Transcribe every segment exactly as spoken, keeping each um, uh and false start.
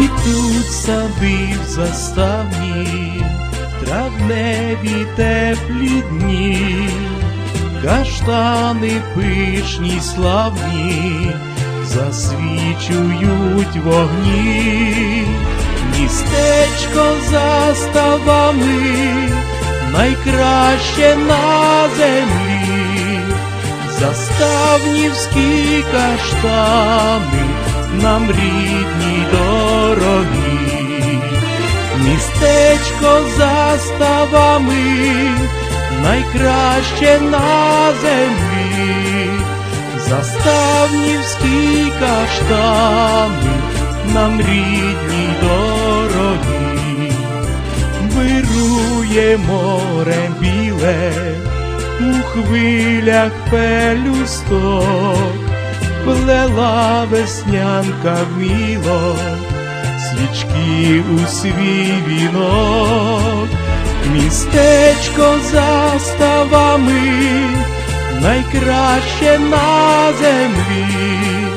Цвітуть сади в заставні, травневі теплі дні, каштани пишні славні засвічують вогні. Містечко за ставами найкраще на землі, заставнівські каштани нам рідні дорогі. Містечко за ставами найкраще на землі, заставнівські каштани нам рідні дорогі. Вирує море біле, у хвилях пелюсток, плела веснянка вміло свічки у свій вінок. Містечко за ставами найкраще на землі,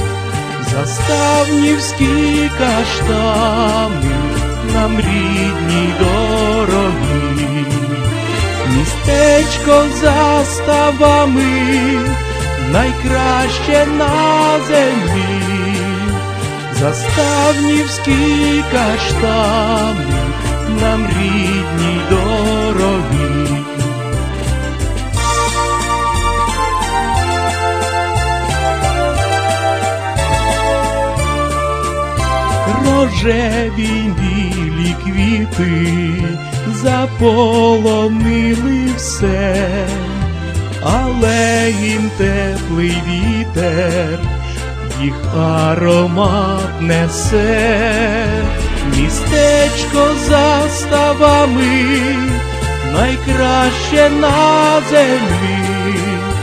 заставнівські каштани нам рідні дорогі. Містечко за ставами найкраще на землі, заставнівські каштани нам рідні дорогі. Рожеві білі квіти заполонили все, але їм теплий вітер їх аромат несе. Містечко за ставами найкраще на землі,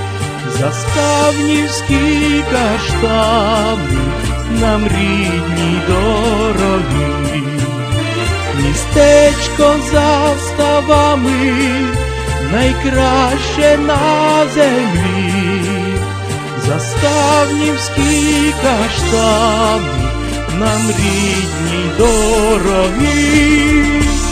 заставнівські каштани нам рідні дорогі. Містечко за ставами найкраще на землі, заставнівські каштани нам рідні дорогі.